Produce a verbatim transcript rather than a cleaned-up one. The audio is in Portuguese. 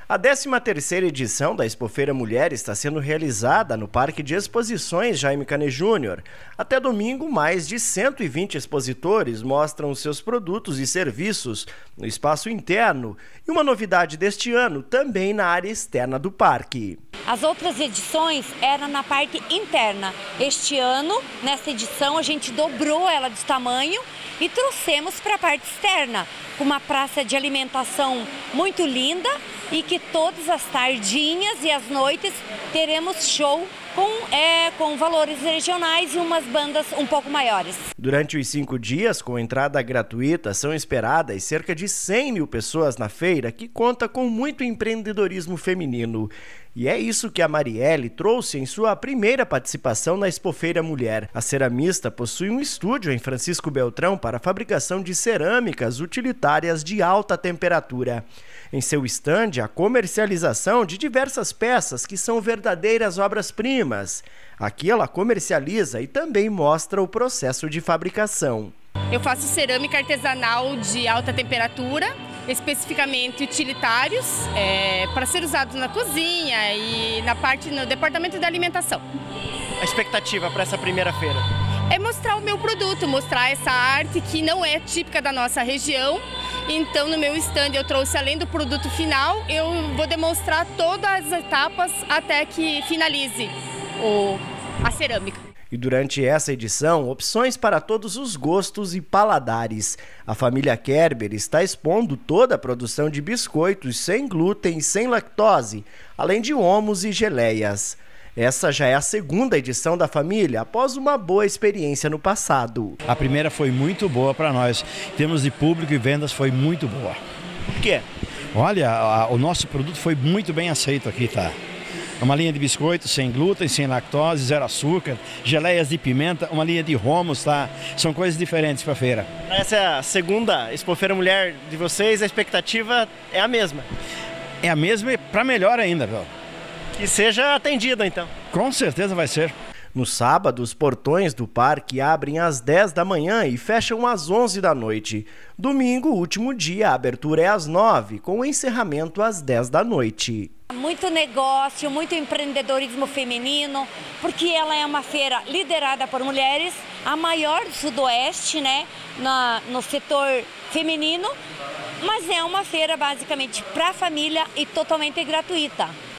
A décima terceira edição da Expofeira Mulher está sendo realizada no Parque de Exposições Jaime Canet Júnior. Até domingo, mais de cento e vinte expositores mostram seus produtos e serviços no espaço interno. E uma novidade deste ano, também na área externa do parque. As outras edições eram na parte interna. Este ano, nessa edição, a gente dobrou ela de tamanho e trouxemos para a parte externa, com uma praça de alimentação muito linda e que todas as tardinhas e as noites teremos show com, é, com valores regionais e umas bandas um pouco maiores. Durante os cinco dias, com entrada gratuita, são esperadas cerca de cem mil pessoas na feira, que conta com muito empreendedorismo feminino. E é isso que a Marielle trouxe em sua primeira participação na Expofeira Mulher. A ceramista possui um estúdio em Francisco Beltrão para a fabricação de cerâmicas utilitárias de alta temperatura. Em seu estande, a comercialização de diversas peças que são verdadeiras obras-primas. Aqui ela comercializa e também mostra o processo de fabricação. Eu faço cerâmica artesanal de alta temperatura, especificamente utilitários, é, para ser usados na cozinha e na parte no departamento da alimentação. A expectativa para essa primeira feira? É mostrar o meu produto, mostrar essa arte que não é típica da nossa região. Então, no meu stand eu trouxe, além do produto final, eu vou demonstrar todas as etapas até que finalize o, a cerâmica. E durante essa edição, opções para todos os gostos e paladares. A família Kerber está expondo toda a produção de biscoitos sem glúten e sem lactose, além de omos e geleias. Essa já é a segunda edição da família, após uma boa experiência no passado. A primeira foi muito boa para nós. Em termos de público e vendas, foi muito boa. Por quê? Olha, a, o nosso produto foi muito bem aceito aqui, tá? É uma linha de biscoitos sem glúten, sem lactose, zero açúcar, geleias de pimenta, uma linha de romos, tá? São coisas diferentes para a feira. Essa é a segunda Expofeira Mulher de vocês, a expectativa é a mesma? É a mesma e para melhor ainda, viu? Que seja atendida, então. Com certeza vai ser. No sábado, os portões do parque abrem às dez da manhã e fecham às onze da noite. Domingo, último dia, a abertura é às nove, com o encerramento às dez da noite. Muito negócio, muito empreendedorismo feminino, porque ela é uma feira liderada por mulheres, a maior do Sudoeste, né, na, no setor feminino, mas é uma feira basicamente para a família e totalmente gratuita.